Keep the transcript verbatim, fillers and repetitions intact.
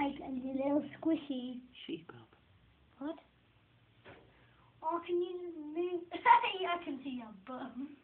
like a little squishy. Sheep up. What? Or can you just move? I can see your bum.